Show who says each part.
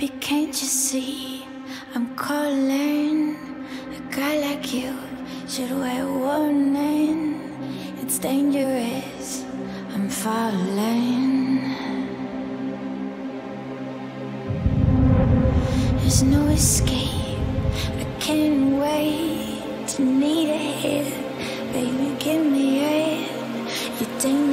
Speaker 1: Baby, can't you see I'm calling? A guy like you should wear warning. It's dangerous, I'm falling. There's no escape, I can't wait to need it. Baby, give me it. You're dangerous.